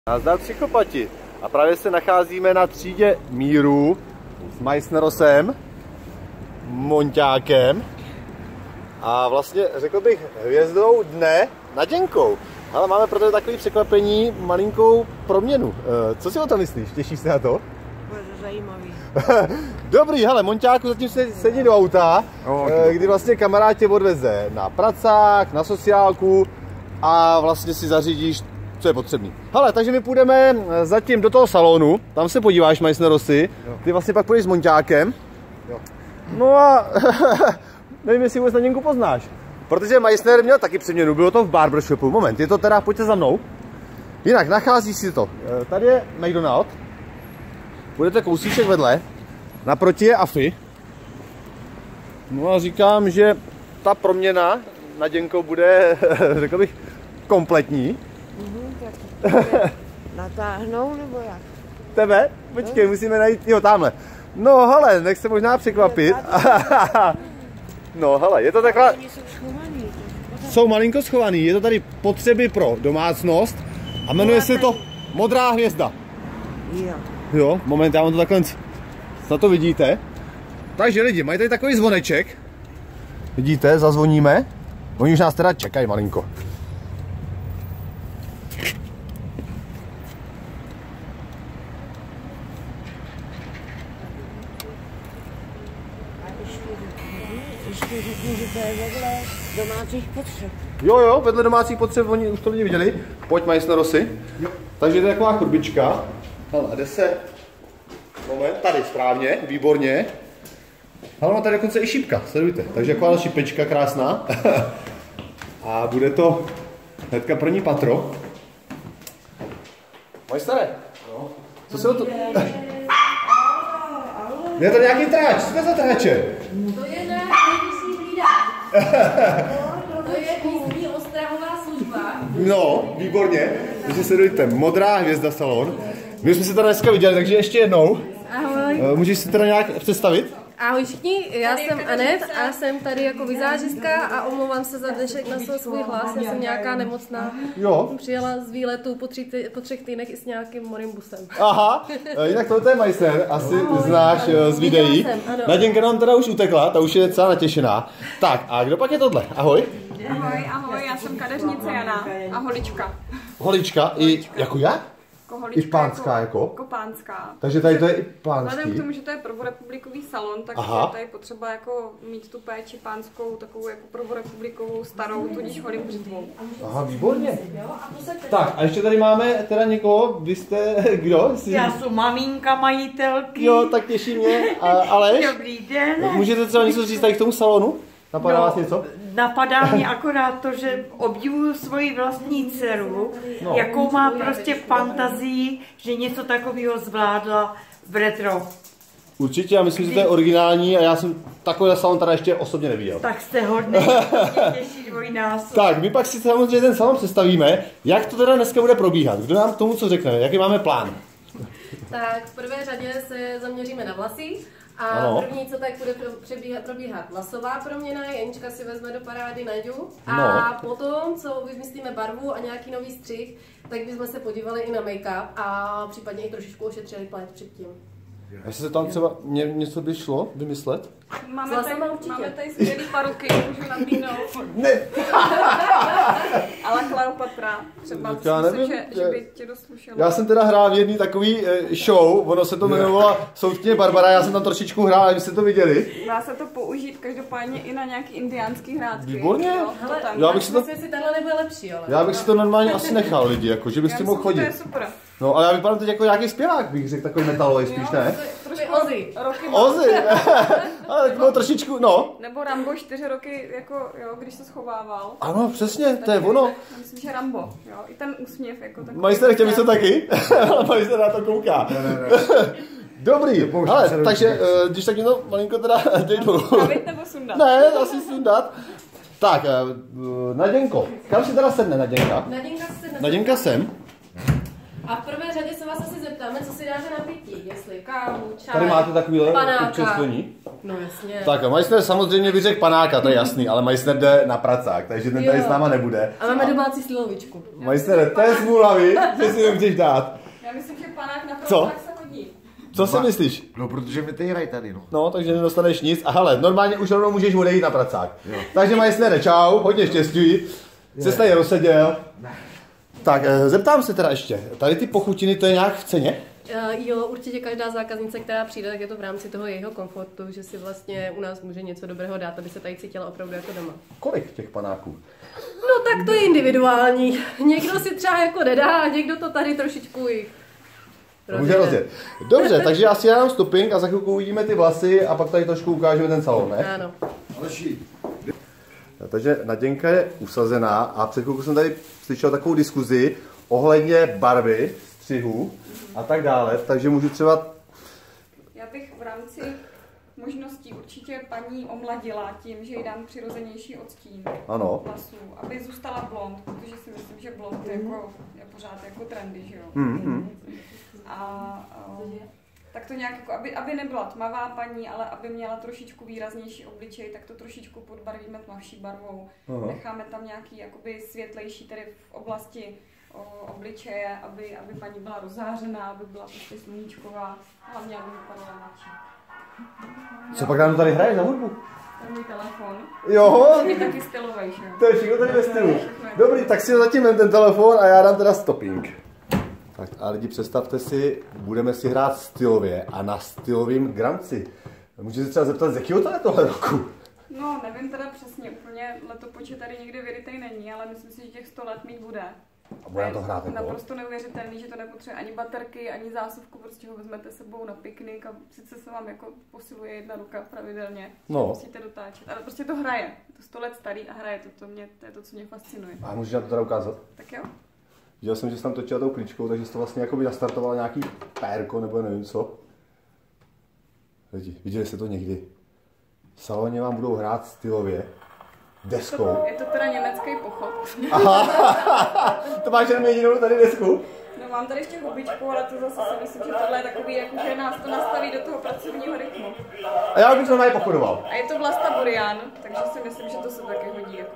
Nazdar psychopati. A právě se nacházíme na třídě míru s Meissnerosem, Monťákem a vlastně řekl bych hvězdou dne Naděnkou. Ale máme pro to takové překvapení, malinkou proměnu. Co si o tom myslíš? Těšíš se na to? Bude to zajímavý. Dobrý, hele, Monťáku zatím sedí do auta, kdy vlastně kamarád tě odveze na pracák, na sociálku a vlastně si zařídíš, co je potřebný. Hele, takže my půjdeme zatím do toho salonu, tam se podíváš, Meissnerosy, ty vlastně pak půjdeš s Monťákem. No a nevím, jestli vůbec Naděnku poznáš. Protože Meissner měl taky přeměnu, bylo to v barbershopu. Moment, je to teda, pojďte za mnou. Jinak, nacházíš si to. Tady je McDonald. Půjdete kousíček vedle. Naproti je Afi. No a říkám, že ta proměna Naděnkou bude, řekl bych, kompletní. Tak natáhnou nebo jak? Tebe? Počkej, musíme najít, jo, tamhle. No hele, nech se možná překvapit. No hele, je to taková... Jsou malinko schovaný, je to tady potřeby pro domácnost a jmenuje se to Modrá hvězda. Jo, moment, já vám to takhle, snad to vidíte. Takže lidi, mají tady takový zvoneček. Vidíte, zazvoníme. Oni už nás teda čekají malinko. Ještě řeknu, že to je vedle domácích potřeb. Jo, vedle domácích potřeb, oni už to lidi viděli. Pojď, Meissnerosy. Takže to je taková chodbička. Hele, jde se... Moment, tady správně, výborně. Ale má tady dokonce i šipka, sledujte. Takže taková šipečka krásná. A bude to hnedka první patro. Meissnere, co se to... Je to nějaký tráč, co to je za tráče? To je náš nejvyšší hlídač. To je místní ostrahová služba. No, výborně. Takže sledujte, Modrá hvězda salon. My jsme se tady dneska viděli, takže ještě jednou. Ahoj. Můžeš si teda nějak představit? Ahoj všichni, já jsem Anet a jsem tady jako vizážistka a omlouvám se za dnešek na svůj hlas, já jsem nějaká nemocná. Jo. Přijela z výletu po 3 týdnech i s nějakým morimbusem. Aha, jinak tohle je Meissner, asi znáš z videí. Naděnka nám teda už utekla, ta už je celá natěšená. Tak, a kdo pak je tohle? Ahoj. Ahoj, já jsem kadeřnice Jana a holička. Holička, i jako jak? Holička I pánská jako? Jako pánská. Takže tady to je i pánský. Vzhledem k tomu, že to je prvorepublikový salon, tak je tady potřeba jako mít tu péči pánskou, takovou jako prvorepublikovou starou, tudíž holým břitvou. Aha, výborně. Tak a ještě tady máme teda někoho, vy jste kdo? Já jsem maminka majitelky. Jo, tak těší mě. Aleš? Dobrý den. Můžete třeba něco říct tady k tomu salonu? Napadá vás něco? Napadá mě akorát to, že obdivuju svoji vlastní dceru, jakou má prostě fantazii, že něco takového zvládla v retro. Určitě, já myslím, že to je originální a já jsem takový salon teda ještě osobně neviděl. Tak jste hodný, těší dvojnásob. Tak, my pak si samozřejmě ten salon představíme. Jak to teda dneska bude probíhat? Kdo nám k tomu co řekne? Jaký máme plán? Tak v prvé řadě se zaměříme na vlasy. A první, co tak bude probíhat vlasová proměna, Janička si vezme do parády Naďu a potom, co vymyslíme barvu a nějaký nový střih, tak bychom se podívali i na make-up a případně i trošičku ošetřili pleť předtím. Jestli se tam třeba něco by šlo vymyslet? Máme tady skvělý paruky, můžu nabídnout. Ne. Ale Kleopatra třeba, já nevím, že by tě dost slušelo. Já jsem teda hrál v jedný takový show, ono se to jmenovalo Soudkyně Barbara, já jsem tam trošičku hrál, a vy jste to viděli. Dá se to použít každopádně i na nějaký indiánský hrádky. Výborně. Já bych si to... Myslím, si tenhle nebude lepší, ale... Já bych si to normálně asi nechal lidi, jako, že byste mohl chodit. To je super. No, ale já vypadám teď jako nějaký zpěvák, bych řekl, takový metalový spíš, ne? Trošku Ozzy. Ozzy, ale tak bylo trošičku, no. Nebo Rambo 4 roky, jako, jo, když se schovával. Ano, přesně, to je ono. Já myslím, že Rambo, jo, i ten úsměv, jako takový. Meissner chtěl něco taky, ale Meissner na to kouká. Dobrý, ale takže, když tak jenom malinko teda dej dolů. Kavit nebo sundat? Ne, asi sundat. Tak, Naděnko, kam si teda sedne Naděnka? Naděnka se sedne. Naděnka sem. A v prvé řadě se vás asi zeptáme, co si dáte na pití, jestli kávu, čaj, Tady máte takovýhle panáka. No jasně. Tak a Majsner samozřejmě by řekl panáka, to je jasný, ale Majsner jde na pracák, takže ten tady s náma nebude. A máme domácí slivovičku. Majsner, to je smůla, že si ho chceš dát. Já myslím, že panák na pracák se hodí. Co si myslíš? No, protože mi týrají tady, no. No, takže nedostaneš nic. A hele, normálně už rovnou můžeš odejít na pracák. Jo. Takže Majsnere, čau, hodně štěstí. Jsi tady rozseděl. Tak, zeptám se teda ještě. Tady ty pochutiny, to je nějak v ceně? Jo, určitě každá zákaznice, která přijde, tak je to v rámci toho jejího komfortu, že si vlastně u nás může něco dobrého dát, aby se tady cítila opravdu jako doma. Kolik těch panáků? No tak to je individuální. Někdo si třeba jako nedá a někdo to tady trošičku může rozjet. Dobře, takže já si dám stopping a za chvilku uvidíme ty vlasy a pak tady trošku ukážeme ten salon, ne? Ano. Takže Naděnka je usazená a před chvilkou jsem tady slyšel takovou diskuzi ohledně barvy, střihu a tak dále, takže můžu třeba... Já bych v rámci možností určitě paní omladila tím, že jí dám přirozenější odstín vlasů, aby zůstala blond, protože si myslím, že blond je pořád jako trendy, že jo. Tak to nějak jako, aby nebyla tmavá paní, ale aby měla trošičku výraznější obličej, tak to trošičku podbarvíme tmavší barvou. Necháme tam nějaký jakoby světlejší tedy v oblasti obličeje, aby paní byla rozářená, aby byla prostě sluníčková, hlavně aby vypadala mladší. Co pak nám tady hraje za hudbu? To je můj telefon. Jo. Je taky stylovej, že jo? To je všechno tady ve stylu. Dobrý, tak si zatím ten telefon a já dám teda stopping. Tak a lidi, představte si, budeme si hrát stylově a na stylovým granci. Můžete se třeba zeptat, z jakého to je tohle roku? No, nevím teda přesně, úplně letopočet tady nikdy vyrytej není, ale myslím si, že těch 100 let mít bude. A budeme to hrát jako? Naprosto neuvěřitelný, že to nepotřebuje ani baterky, ani zásuvku, prostě ho vezmete sebou na piknik a sice se vám jako posiluje jedna ruka pravidelně, musíte dotáčet, ale prostě to hraje. Je to 100 let starý a hraje to je to, co mě fascinuje. A můžeš na to teda ukázat? Tak jo. Viděl jsem, že jsi tam točila tou klíčkou, takže jsi to vlastně jakoby nastartovala nějaký pérko, nebo nevím co. Lidi, viděli jste to někdy? V saloně vám budou hrát stylově deskou. Je to teda německý pochod. Aha, to máš jenom jedinou tady desku? No mám tady ještě hubičku, ale to zase si myslím, že tohle je takový, jako, že nás to nastaví do toho pracovního rytmu. A já bych to normálně pochodoval. A je to Vlasta Burian, takže si myslím, že to se taky hodí jako.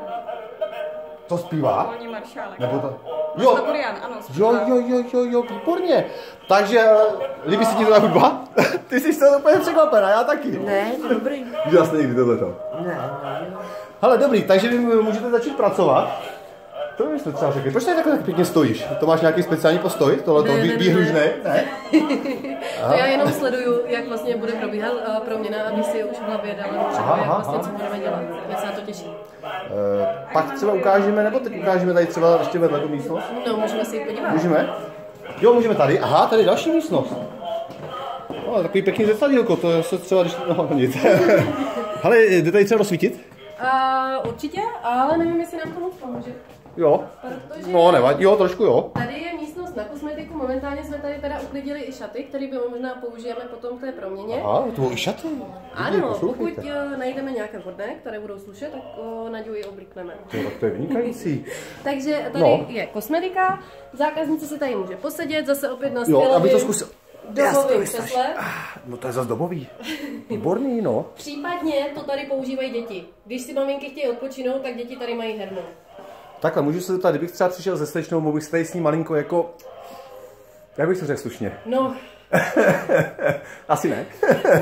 To zpívá? Polní maršálek. Nebo to... Vlasta Burian, ano, zpívá. Jo, výborně. Takže, líbí se ti to ta hudba? Ty jsi to úplně překvapená, já taky. Ne, to dobrý. Viděla jste někdy tohleto? Ne. Hele, dobrý, takže vy můžete začít pracovat. To bys to třeba řekl. Proč tady tak pěkně stojíš? To máš nějaký speciální postoj? Tohleto výhružný? Ne? Já jenom sleduju, jak vlastně bude probíhat proměna, aby si už v hlavě dala třeba, jak vlastně co budeme dělat. Já se na to těším. Pak třeba ukážeme, nebo teď ukážeme tady třeba ještě vedle tu místnost? No, můžeme si ji podívat. Můžeme? Jo, můžeme tady. Aha, tady další místnost. No, takový pěkný zrcadílko, to se třeba, když... No, nic. Hele, jde tady třeba rozsvítit? Určitě, ale nevím, jestli nám to moc pomůže. Jo. Protože no, nevadí, jo, trošku jo. Tady je místnost na kosmetiku, momentálně jsme tady teda uklidili i šaty, které by možná použijeme potom v té proměně. Aha, to bylo i šaty. Ano, pokud najdeme nějaké vhodné, které budou slušet, tak Naďu ji oblíkneme. Tak to je vynikající. Takže tady je kosmetika, zákaznice se tady může posedět, zase opět na stylovým dobovým křesle. No to je zase dobový. Výborný, no. Případně to tady používají děti. Když si maminky chtějí odpočinout, tak děti tady mají hernu. Takhle, můžu se zeptat, kdybych třeba přišel se slečnou, mohl bych se tady s ní malinko jako... Jak bych to řekl slušně? No. Asi ne.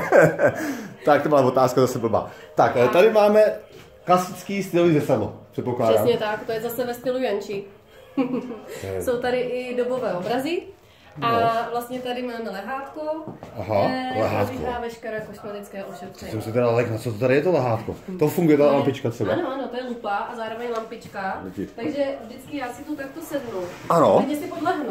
Tak, to byla otázka zase blbá. Tak, tady máme klasický stylový zrcadlo, předpokládám. Přesně tak, to je zase ve stylu Janči. Jsou tady i dobové obrazy. A vlastně tady máme lehátko, probíhá veškeré kosmetické ošetření. Jsem se teda lek, na co to tady je to lehátko? To funguje ta lampička třeba? Ano, to je lupa a zároveň lampička. Takže vždycky já si tu takto sednu. Ano. Hodně si podlehnu.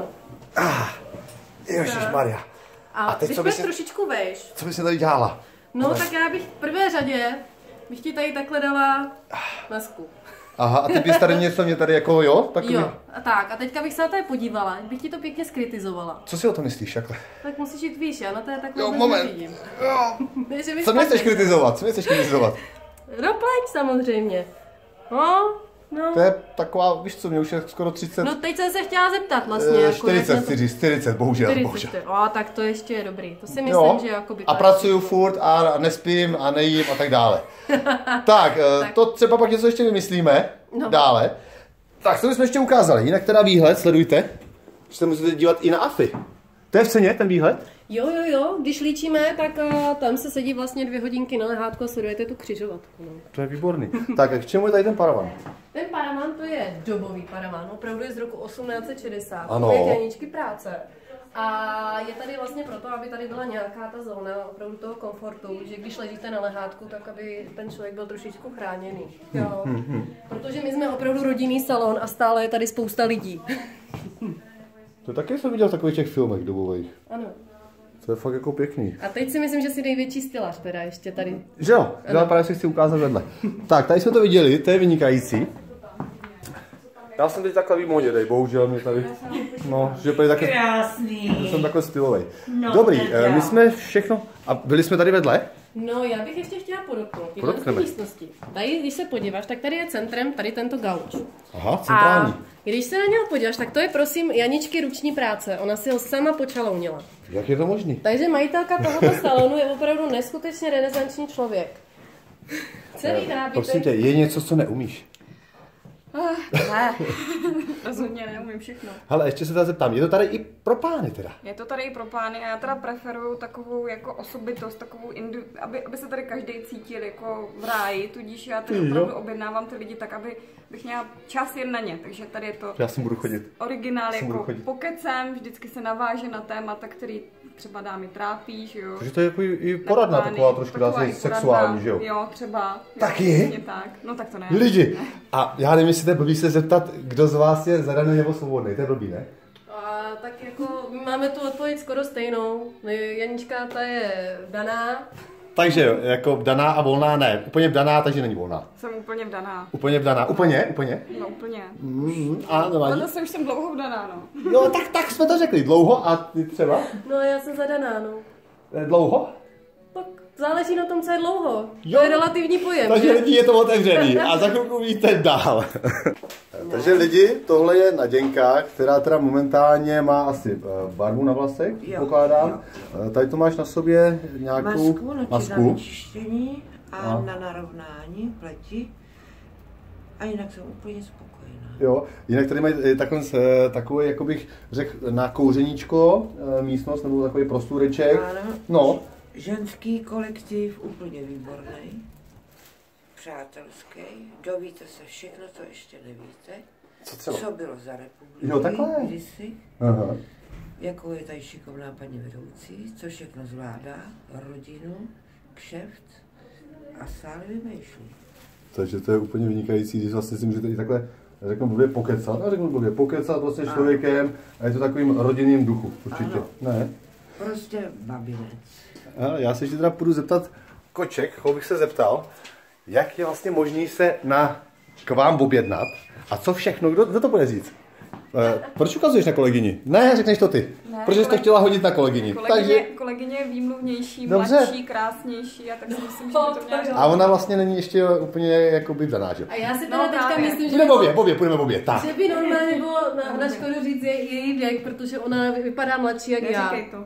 Ježišmarja. A teď když budeš trošičku vejš. Co bys tady dělala? No tak já bych v prvé řadě bych ti tady takhle dala masku. Aha, a ty bys tady něco mě tady jako, jo? Takový... Jo, a tak, a teďka bych se na to podívala, bych ti to pěkně skritizovala. Co si o to myslíš, takhle? Tak musíš jít výš, já na to takhle jo, moment. Nevidím. Jo. Co mě chceš kritizovat? No pleť samozřejmě. No, No. To je taková, víš co, mě už je skoro 30. No teď jsem se chtěla zeptat vlastně. 40, bohužel. 40, tak to ještě je dobrý. To si myslím, že jakoby... A pracuju furt a nespím a nejím a tak dále. tak, to třeba pak něco ještě vymyslíme dále. Tak, co bychom ještě ukázali. Jinak teda výhled, sledujte. Že se musíte dívat i na AFI. To je v ceně, ten výhled? Jo, když líčíme, tak tam se sedí vlastně 2 hodinky na lehátku a sledujete tu křižovatku. No. To je výborný. Tak, k čemu je tady ten paravan? Ten paravan to je dobový paravan, opravdu je z roku 1860. Ano. To je Janičky práce. A je tady vlastně proto, aby tady byla nějaká ta zóna opravdu toho komfortu, že když ležíte na lehátku, tak aby ten člověk byl trošičku chráněný. Jo. Protože my jsme opravdu rodinný salon a stále je tady spousta lidí. To taky jsem viděl v takových těch filmech dobových. Ano. To je fakt jako pěkný. A teď si myslím, že jsi největší stylař teda ještě tady. Že jo, právě si chci ukázat vedle. Tak, tady jsme to viděli, to je vynikající. Já jsem teď takhle výmodědej, bohužel mě tady, že tady taky, krásný. Jsem takhle stylovej. Dobrý, my jsme všechno, a byli jsme tady vedle? No, já bych ještě chtěla podotknout. V místnosti. Tady, když se podíváš, tak tady je centrem tady tento gauč. Aha, centrální. A když se na něho podíváš, tak to je prosím Janičky ruční práce. Ona si ho sama počalounila. Jak je to možný? Takže majitelka tohoto salonu je opravdu neskutečně renesanční člověk. Celý nábytek. Prosím tě, je něco, co neumíš? Ne, rozhodně neumím všechno. Hele, ještě se teda zeptám, je to tady i pro pány teda? Je to tady i pro pány a já teda preferuju takovou jako osobitost, takovou aby se tady každý cítil jako v ráji, tudíž já tady opravdu objednávám ty lidi tak, aby bych měla čas jen na ně, takže tady je to já si budu chodit. Originál jako pokecem, vždycky se naváže na témata, který třeba dámy trápí, že jo. Takže to je jako i poradná taková trošku dá se sexuální, že jo? Jo, třeba. Taky? Tak. No tak to ne. Lidi, a já nevím, jestli to je blbý se zeptat, kdo z vás je zadaný nebo svobodný, to je blbý, ne? Tak jako my máme tu odpověď skoro stejnou. Janička ta je vdaná. Takže jako vdaná a volná ne. Úplně vdaná, takže není volná. Jsem úplně vdaná. Úplně vdaná. Úplně? No úplně. A nevadí. Ale už jsem dlouho vdaná, no. No tak jsme to řekli. Dlouho a ty třeba? No já jsem zadaná, no. Dlouho? Tak záleží na tom, co je dlouho. Jo. To je relativní pojem. Takže lidi, je to otevřený a za chvilku víte dál. Takže lidi, tohle je Naděnka, která teda momentálně má asi barvu na vlasech, pokládám. Tady to máš na sobě nějakou masku. Na čištění a na narovnání pleti. A jinak jsem úplně spokojená. Jo, jinak tady mají takový, jako bych řekl, na kouřeníčko místnost, nebo takový prostůreček. No. Ženský kolektiv úplně výborný, přátelský, dovíte se všechno, co ještě nevíte, co bylo za republiky, kdysi, jakou je tady šikovná paní vedoucí, co všechno zvládá, rodinu, kšeft a stále vymýšlí. Takže to je úplně vynikající, když vlastně si můžete i takhle, řeknu blbě pokecat vlastně člověkem a je to takovým rodinným duchu, určitě. Ano. Ne? Prostě babinec. Já se ještě teda půjdu zeptat, Koček, bych se zeptal, jak je vlastně možný se k vám objednat a co všechno, kdo to bude říct? Proč ukazuješ na kolegyni? Ne, řekneš to ty. Ne, protože jsi to chtěla hodit na kolegyni. Kolegyně je výmluvnější, mladší, krásnější a tak si myslím, že to měla říct. A ona vlastně není ještě úplně jakoby vdaná, že? A já si teda teďka myslím, že... Půjdeme obě, tak. Že by normálně bylo na škodu říct její věk, protože ona vypadá mladší jak já. To.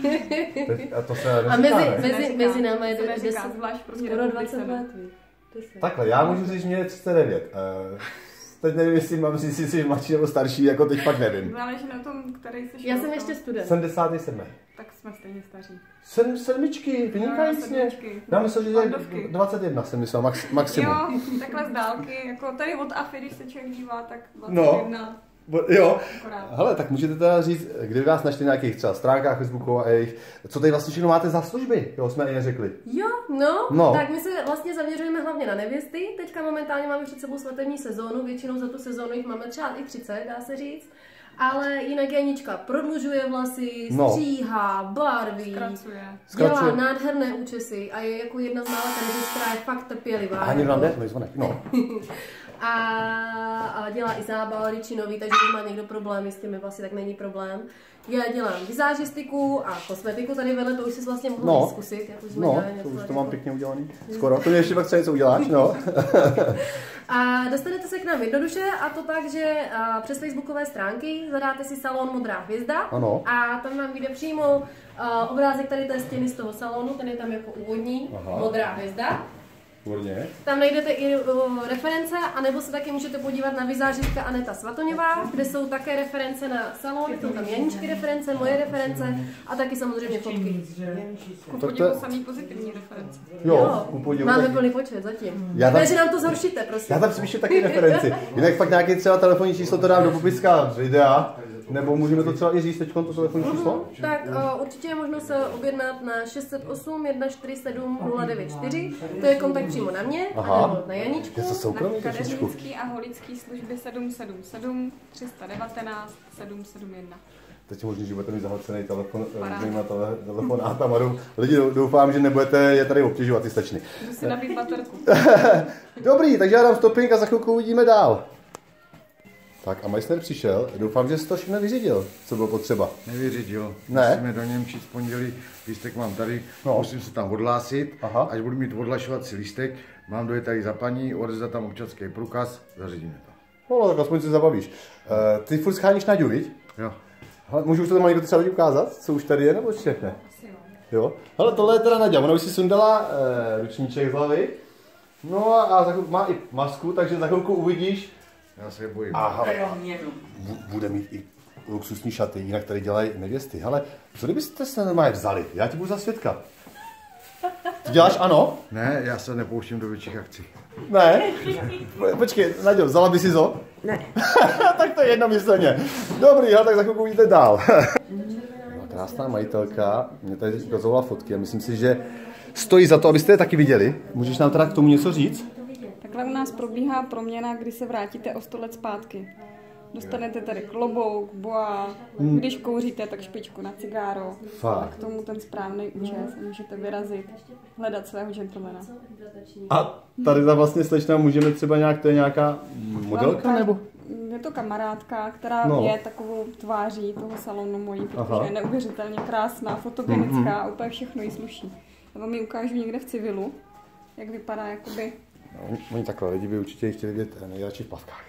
A to se mezi námi je 10, skoro 20 let. Takhle, já můžu říct, že mě je 39. Teď nevím, jestli mám říct, jestli jsi mladší nebo starší, jako teď pak nevím. Záleží na tom, který jsi. Já jsem ještě student. 77. Tak jsme stejně staří. Sedmičky, vynikajícně. Já myslím, že je 21 jsem myslel, maximum. Jo, takhle z dálky, jako tady od AFI, když se člověk dívá, tak 21. No. Jo, hele, tak můžete teda říct, kdyby vás našli na nějakých třeba stránkách Facebooku a jejich, co tady vlastně všechno máte za služby, jo, jsme i neřekli. Jo, no, tak my se vlastně zaměřujeme hlavně na nevěsty, teďka momentálně máme před sebou svatební sezónu, většinou za tu sezónu jich máme třeba i 30, dá se říct. Ale jinak Janička prodlužuje vlasy, stříhá, barví, dělá nádherné účesy a je jako jedna z mála kadeřic, která je fakt trpělivá. A někdo nám jde, zvonek, no. a dělá i zábal ličinový, takže když má někdo problém s těmi vlasy, tak není problém. Já dělám vizážistiku a kosmetiku tady vedle, to už jsi vlastně mohl zkusit. Jak už jsme dělali to už to mám pěkně udělaný. Skoro, to mě ještě pak třeba něco uděláš, no. A dostanete se k nám jednoduše a to tak, že přes facebookové stránky zadáte si salon Modrá hvězda a tam vám vyjde přímo obrázek tady té stěny z toho salonu, ten je tam jako úvodní Modrá hvězda. Tam najdete i reference, anebo se taky můžete podívat na vizážistka Aneta Svatoňová, kde jsou také reference na salon, jsou tam Janičky reference, moje reference a taky samozřejmě fotky. Ku podivu samý pozitivní reference. Jo, máme plný počet zatím. Takže nám to zhoršíte, prosím. Já tam spíše taky referenci. Jinak fakt nějaký třeba telefonní číslo to dám do popiska videa. Nebo můžeme to třeba i říct teď to telefonní číslo? Tak určitě je možno se objednat na 608 147 094. To je kontakt přímo na mě, nebo na Janičku. Na kadeřnický a holický služby 777 319 771. Teď je možný, že budete mít zahlcený telefon, telefonátama. Lidi, doufám, že nebudete je tady obtěžovat ty slečny. Jdu si nabít baterku. Dobrý, takže já dám stopping a za chvilku uvidíme dál. Tak a Meissner přišel, doufám, že jsi to všechno vyřídil, co bylo potřeba. Nevyřídil, ne? Musíme do Němčí v pondělí, lístek mám tady, musím se tam odhlásit, až budu mít odhlašovací lístek, mám dojet tady za paní, odezdat tam občanský průkaz, zařídíme to. No, tak aspoň se zabavíš. Ty furt scháníš Naďu, viď? Jo. Hele, můžu už to tam někdo třeba lidi ukázat, co už tady je, nebo všechno? Jo. Hele, tohle je teda Naďa, ona už si sundala ručníček z hlavy, no a má i masku, takže za chvilku uvidíš. Já se bojím. Aha, bude mít i luxusní šaty, jinak tady dělají nevěsty. Hele, co kdybyste se normálně vzali? Já ti budu za svědka. Ty děláš ano? Ne, já se nepouštím do větších akcí. Ne? Počkej, Naďo, vzala by si to? Ne. Tak to je jednomyslně. Dobrý, tak za chvilku jdete dál. Krásná majitelka, mě tady teď ukazovala fotky a myslím si, že stojí za to, abyste je taky viděli. Můžeš nám teda k tomu něco říct? Takhle u nás probíhá proměna, kdy se vrátíte o 100 let zpátky. Dostanete tady klobouk, boa, když kouříte, tak špičku na cigáro. A k tomu ten správný účes a můžete vyrazit, hledat svého gentlemana. A tady ta vlastně slečna můžeme třeba nějak, to je nějaká modelka nebo? Je to kamarádka, která je takovou tváří toho salonu mojí, protože je neuvěřitelně krásná, fotogenická, úplně všechno jí sluší. Já vám ji ukážu někde v civilu, jak vypadá jakoby. No, oni takhle lidi by určitě chtěli vidět nejradši v plavkách.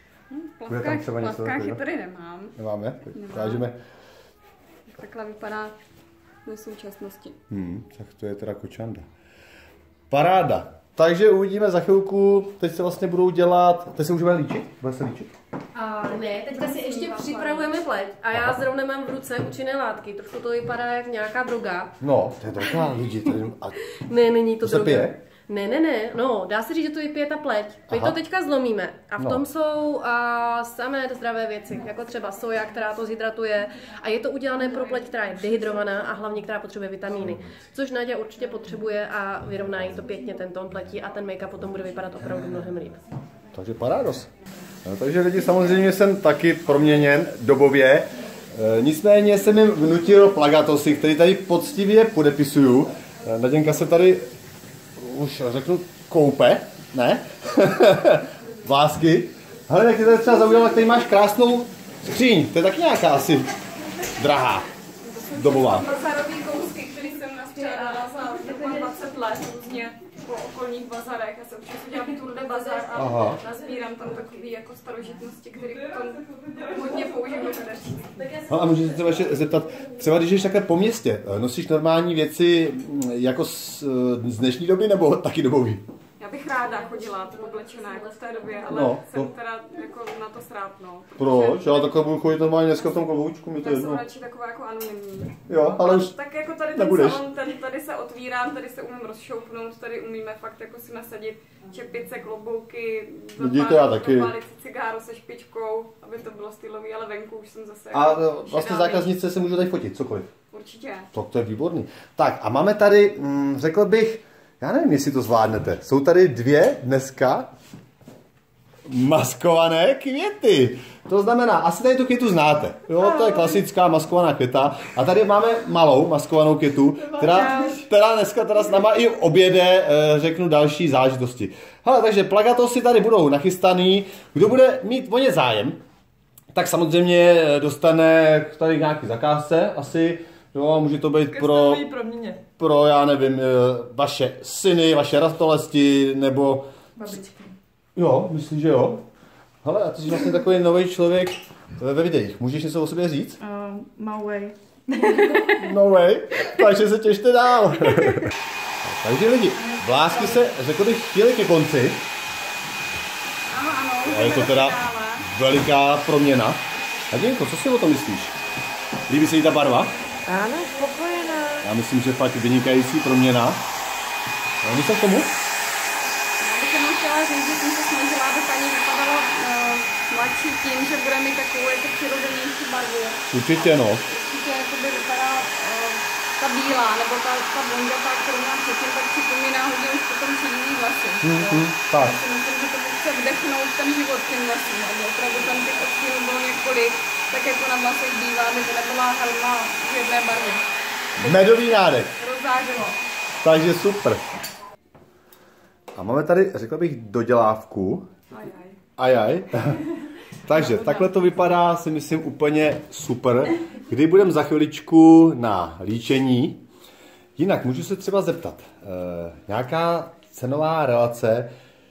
V plavkách je tady nemám. Nemáme? Ukážeme. Takhle vypadá do současnosti. Tak to je teda kočanda. Paráda. Takže uvidíme za chvilku, teď se vlastně budou dělat, teď se už bude líčit? Bude se líčit? Ne, teďka si ještě připravujeme pleť a já zrovna mám v ruce účinné látky, trošku to vypadá jak nějaká droga. No, to je droga, lidi. Ne, není to droga. Pije? Ne, no, dá se říct, že to vypije ta pleť. My to teďka zlomíme a v tom jsou samé zdravé věci, jako třeba soja, která to zhydratuje a je to udělané pro pleť, která je dehydrovaná a hlavně která potřebuje vitamíny, což Naďa určitě potřebuje a vyrovná jí to pěkně ten tón pleti a ten make-up potom bude vypadat opravdu mnohem líp. Takže parádos. No, takže lidi, samozřejmě jsem taky proměněn dobově, nicméně jsem jim vnutil plagatosy, který tady poctivě podepisuju. Naděnka se tady už řeknu koupe, ne? Vlásky. Hele, jak ty tady třeba zaujalo, tady máš krásnou skříň, to je taky nějaká asi drahá, dobová. To jsou bazarový kousky, které jsem nastřádala za 20 let různě po okolních bazarech. Já se občas udělám tour de bazar a nazbírám tam takový jako starožitnosti, které potom hodně použiju do kadeřnictví. A můžu se třeba ještě zeptat, třeba když jdeš takhle po městě, nosíš normální věci jako z dnešní doby nebo taky dobový? Já bych ráda chodila oblečená jako v té době, ale jsem teda jako na to srát, no. Proč? Já takhle budu chodit normálně dneska v tom kloboučku, mi to jedno. Já jsem radši taková jako anonymní. Jo, ale už tak jako tady ten salon, tady se otvírám, tady se umím rozšoupnout, tady umíme fakt jako si nasadit čepice, klobouky, zapálit si cigáro se špičkou, aby to bylo stylový, ale venku už jsem zase a vlastně zákaznice se můžou tady fotit, cokoliv. Určitě. To je výborný. Tak a máme tady, řekl bych, já nevím, jestli to zvládnete. Jsou tady dvě dneska maskované květy. To znamená, asi tady tu květu znáte. Jo, to je klasická maskovaná květa. A tady máme malou maskovanou květu, která dneska teda s náma i objede, řeknu, další zážitosti. Hele, takže plakatosy tady budou nachystaný. Kdo bude mít o ně zájem, tak samozřejmě dostane tady nějaký zakázce asi. Jo, může to být pro, já nevím, vaše syny, vaše ratolesti, nebo... Babičky. Jo, myslím, že jo. Hele, a ty jsi vlastně takový nový člověk ve videích. Můžeš něco o sobě říct? No way. No way. Takže se těšte dál. Takže lidi, vlásky se, řekl bych, chvíli ke konci. Ano. A je to teda veliká proměna. Hadinko, co si o tom myslíš? Líbí se jí ta barva? Ano, spokojená. Já myslím, že fakt vynikající proměna. Myslíš k tomu? Chtěla říct, že jsem se snažila, aby paní vypadala mladší tím, že bude mít takovou jako přirozenější barvu. Určitě, no. Určitě jakoby vypadá ta bílá, nebo ta blondětá, kterou mám předtím, tak připomíná hodně už potom černý vlasy. Tak. Já si myslím, že to chce vdechnout ten život tím vlasům, aby opravdu tam těch odstínů bylo několik, tak jako na vlasech bývá, aby to nebyla helma v jedné barvě. Medový nádech. Rozzářilo. Takže super. A máme tady, řekl bych, dodělávku. Ajaj. Takže takhle to vypadá, si myslím, úplně super. Kdy budeme za chviličku na líčení. Jinak můžu se třeba zeptat, nějaká cenová relace,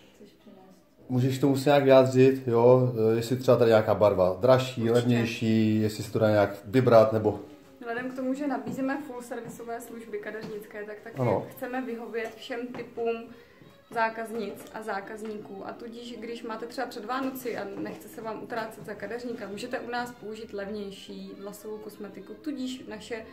můžeš tomu se nějak vyjádřit, jo? Jestli třeba tady nějaká barva dražší, levnější, jestli se to dá nějak vybrat, nebo... Vzhledem k tomu, že nabízíme full servisové služby kadeřnické, tak taky chceme vyhovět všem typům zákaznic a zákazníků. A tudíž, když máte třeba před Vánoci a nechce se vám utrácet za kadeřníka, můžete u nás použít levnější vlasovou kosmetiku. Tudíž naše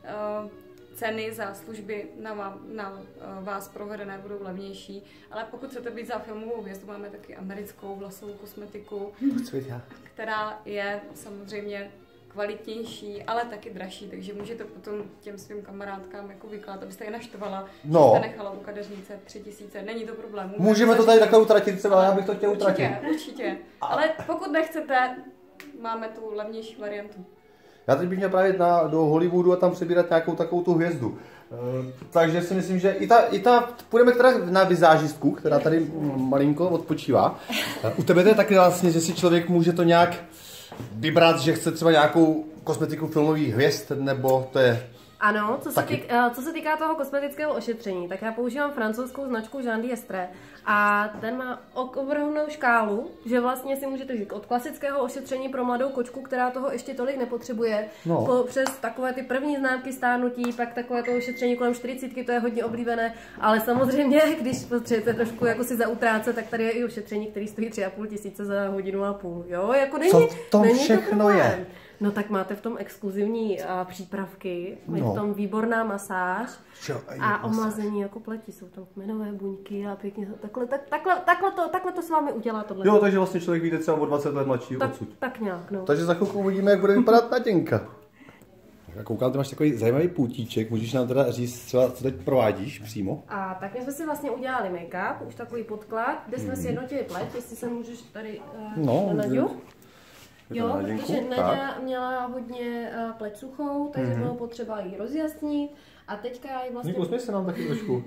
ceny za služby na vás provedené budou levnější. Ale pokud chcete být za filmovou hvězdu, máme taky americkou vlasovou kosmetiku, která je samozřejmě kvalitnější, ale taky dražší, takže můžete potom těm svým kamarádkám jako vykládat, abyste je naštvala, že jste nechala u kadeřnice 3000, není to problém. Můžeme to tady takhle utratit třeba, já bych to chtěl utratit. Určitě. Ale pokud nechcete, máme tu levnější variantu. Já teď bych měl právě do Hollywoodu a tam přebírat nějakou takovou tu hvězdu. Takže si myslím, že i ta půjdeme teda na vizážistku, která tady malinko odpočívá. U tebe to je taky vlastně, že si člověk může to nějak vybrat, že chce třeba nějakou kosmetiku filmových hvězd, nebo to je... Ano, co se týká toho kosmetického ošetření, tak já používám francouzskou značku Jean d'Estre a ten má ohromnou škálu, že vlastně si můžete jít od klasického ošetření pro mladou kočku, která toho ještě tolik nepotřebuje, přes takové ty první známky stárnutí, pak takové to ošetření kolem 40, to je hodně oblíbené, ale samozřejmě, když potřebujete trošku jako si zautrácet, tak tady je i ošetření, který stojí 3,5 tisíce za hodinu a půl, jo, jako není všechno to je? No tak máte v tom exkluzivní přípravky, je v tom výborná masáž a omlazení jako pleti, jsou tam kmenové buňky a pěkně takhle to s vámi udělá tohle. Jo, takže vlastně člověk vyjde třeba o 20 let mladší odsud. Tak nějak, no. Takže za chvilku uvidíme, jak bude vypadat Naděnka. Já koukám, ty máš takový zajímavý půtíček, můžeš nám teda říct třeba, co teď provádíš přímo? A tak my jsme si vlastně udělali make-up, už takový podklad, kde jsme si jednotili pleť, jestli se můžeš tady Naďu. Jo, protože Naďa měla hodně pleť suchou, takže bylo potřeba ji rozjasnit a teďka já ji vlastně... Usměj se nám taky trošku.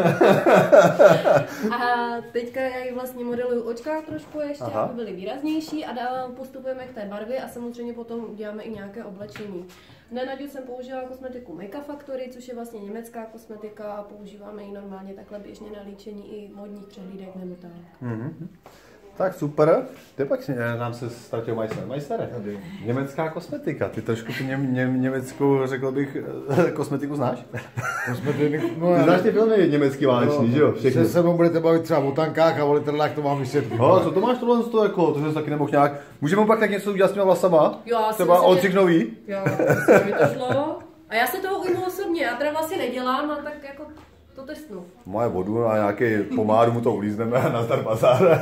A teďka já ji vlastně modeluju očka trošku ještě, aby byly výraznější a dál postupujeme k té barvě a samozřejmě potom uděláme i nějaké oblečení. Na Naďu jsem použila kosmetiku Make Factory, což je vlastně německá kosmetika a používáme ji normálně takhle běžně na líčení i modních přehlídek nebo tak. Tak super. Kde pak nám se ztratil Majstere? Německá kosmetika. Ty trošku tu německou, řekl bych, kosmetiku znáš? Ty znáš ty filmy německý váleční, že jo? Všechny. Se mnou budete bavit třeba o tankách a o literlách, to mám vysvětlit. Co to máš tohle z toho, jako, to jsi taky nemohl nějak... Můžeme pak tak něco udělat s těma vlasama? Jo, třeba Olciknový? Jo, mi to šlo. A já se toho ujmu osobně, já teda vlastně nedělám, a tak jako to testnu. Moje vodu a nějaký pomádu mu to ulízneme a nazdar bazár.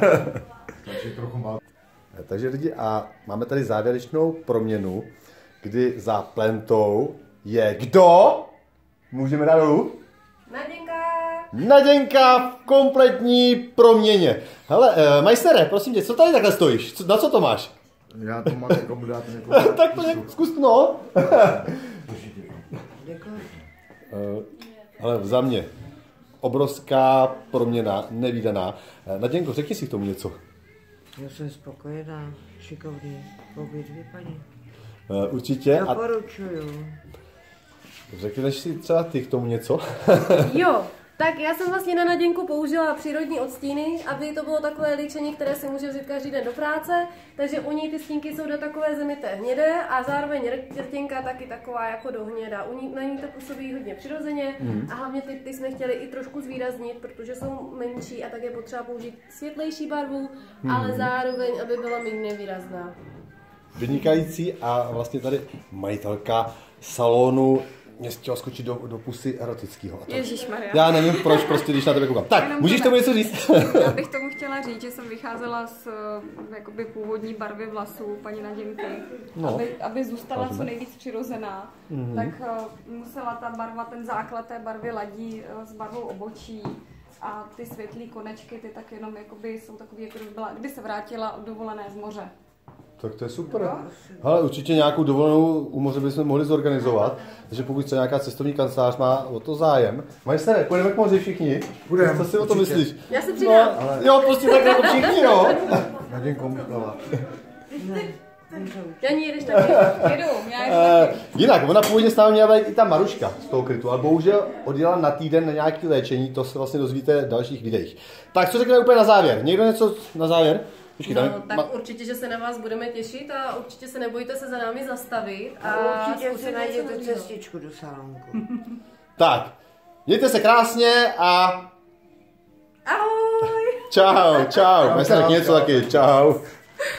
Takže lidi, a máme tady závěrečnou proměnu, kdy za plentou je kdo? Můžeme dát dolů? Naděnka! Naděnka v kompletní proměně. Hele, majstere, prosím tě, co tady takhle stojíš? Na co to máš? Já to mám někomu dát někomu. Tak to zkus, no. Ale za mě obrovská proměna, nevídaná. Naděnko, řekni si k tomu něco. Já jsem spokojená, šikovný, obě dvě paní. Určitě. Doporučuju. Řekneš si třeba ty k tomu něco? Jo, tak já jsem vlastně na Naděnku použila přírodní odstíny, aby to bylo takové líčení, které si může vzít každý den do práce, takže u ní ty stínky jsou do takové zemité hnědé a zároveň rtěnka taky taková jako do hněda. Na ní to působí hodně přirozeně a hlavně ty jsme chtěli i trošku zvýraznit, protože jsou menší a tak je potřeba použít světlejší barvu, ale zároveň, aby byla méně nevýrazná. Vynikající a vlastně tady majitelka salonu mě chtěla skočit do pusy erotického. Ježišmarja. Já nevím proč, prostě když na tebe koukám. Tak, můžeš tomu něco říct? Já bych tomu chtěla říct, že jsem vycházela z jakoby původní barvy vlasů paní Naděnky. No, aby zůstala co nejvíc přirozená, tak musela ta barva, ten základ té barvy ladí s barvou obočí. A ty světlý konečky, ty tak jenom jakoby jsou takový, jako kdyby se vrátila od dovolené z moře. Tak to je super. Hele, určitě nějakou dovolenou u moře bychom mohli zorganizovat, takže pokud se nějaká cestovní kancelář má o to zájem. Majstere, půjdeme k moři všichni? Budeme. Co si o to myslíš? Já se přidám. No, ale... Jo, prostě tak jako všichni, jo. Naděnko umyslala. Janí, jedeš taky? Jedu, já jedu taky. Jinak, ona původně s námi měla být i ta Maruška z toho krytu, ale bohužel odjela na týden na nějaké léčení, to se vlastně dozvíte v dalších videích. Tak co řekneme úplně na závěr? Někdo něco na závěr? Počkej, no, tak určitě, že se na vás budeme těšit a určitě se nebojte se za námi zastavit. A určitě si najděte cestičku do salonku. Tak, mějte se krásně a... Ahoj! Čau, čau. Majster, něco taky, čau.